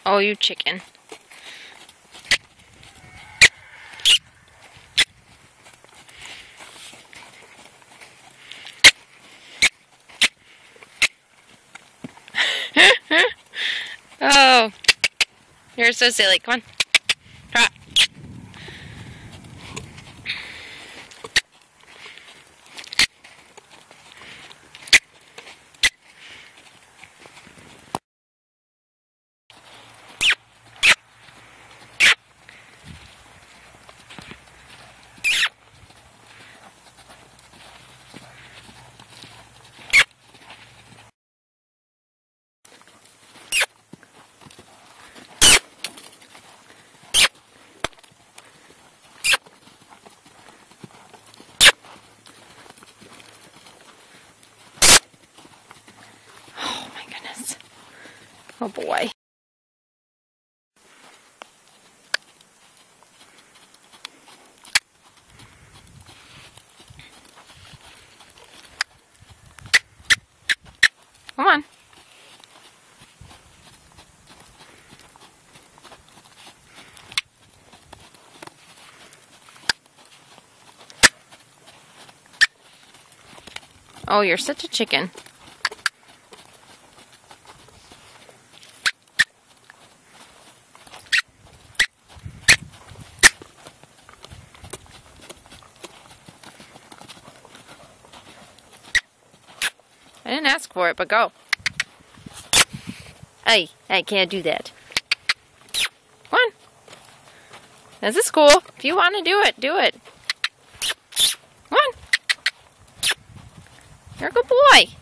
Oh, you chicken. Oh, you're so silly. Come on. Trot. Oh boy. Come on. Oh, you're such a chicken. I didn't ask for it, but go. Hey, I can't do that. Come on. This is cool. If you want to do it, do it. Come on. You're a good boy.